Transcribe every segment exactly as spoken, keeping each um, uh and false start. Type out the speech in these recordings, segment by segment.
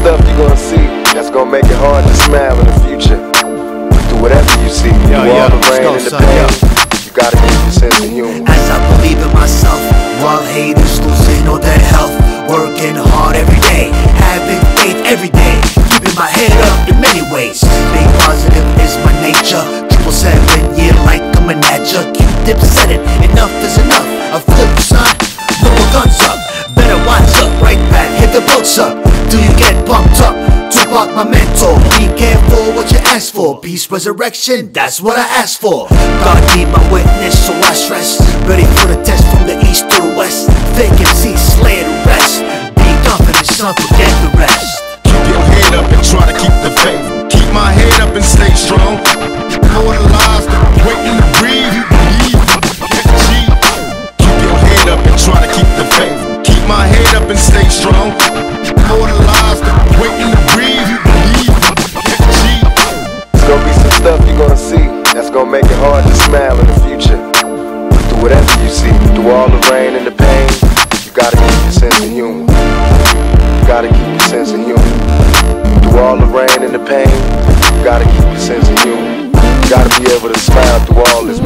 stuff you're gonna see that's gonna make it hard to smile in the future. Through whatever you see, yo, through yo, all the rain go, and the son, pain, yo. you gotta keep your sense of humor. As I believe in myself, while haters losing all their health, working hard every day, having faith every day, keeping my head up in many ways. Being positive is my nature. Triple seven, yeah, like a manager. Q-tip said it, enough is enough. I flip, son, no more guns up. Better watch up, right back, hit the boats up. Do you get pumped up? Tupac, my mentor. Be careful what you ask for. Peace, resurrection, that's what I ask for. God be my witness, so I stress. Ready for the test from the east to the west. Vacancy, slay the rest. Be confident, son, forget the rest. Keep your head up and try to keep the faith. Keep my head up and stay strong. More the lies that waiting to breathe. You believe, catchy. Keep your head up and try to keep the faith. Keep my head up and stay strong. More the lies that waiting to breathe. You believe, catchy. There's gonna be some stuff you're gonna see that's gonna make it hard to smile in the future. Through whatever you see, through all the rain and the pain, you gotta keep your sense of humor. You gotta keep your sense of humor. Through all the rain and the pain, you gotta keep your sense of humor. You gotta be able to smile through all this.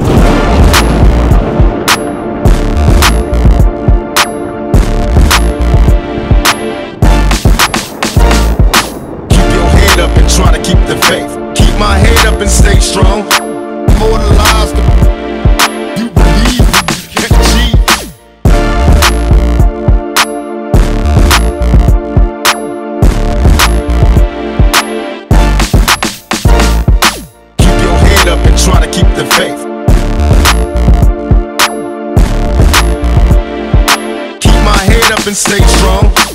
Keep your head up and try to keep the faith. Keep my head up and stay strong. More the lies that you believe, catchy. Keep your head up and try to keep the faith. Keep my head up and stay strong.